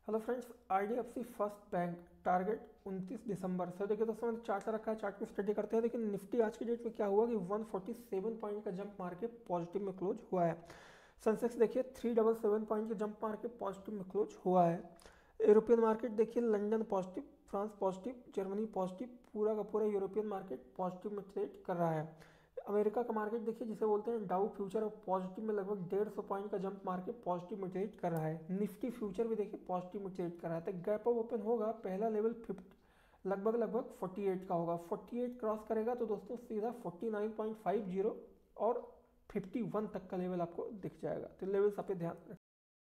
Hello friends, IDFC first bank target 29 दिसंबर से। देखिए दोस्तों, मैंने चार्ट रखा है, चार्ट में स्टडी करते हैं। लेकिन निफ्टी आज की डेट में क्या हुआ कि 147 पॉइंट का जंप मार के पॉजिटिव में क्लोज हुआ है। सेंसेक्स देखिए 377 पॉइंट का जंप मार के पॉजिटिव में क्लोज हुआ है। यूरोपियन मार्केट देखिए, London positive, France positive, Germany positive, पूरा का पूरा यूरोपियन मार्केट पॉजिटिव में ट्रेड कर रहा है। अमेरिका का मार्केट देखिए, जिसे बोलते हैं डाउ फ्यूचर, पॉजिटिव में लगभग 150 पॉइंट का जंप मार के पॉजिटिव में ट्रेड कर रहा है। निफ्टी फ्यूचर भी देखिए पॉजिटिव में ट्रेड कर रहा है। तो गैप अप ओपन होगा, पहला लेवल 50 लगभग 48 का होगा। 48 क्रॉस करेगा तो दोस्तों सीधा 49.50 और 51 तक का लेवल आपको दिख जाएगा। तो लेवल्स आप पे ध्यान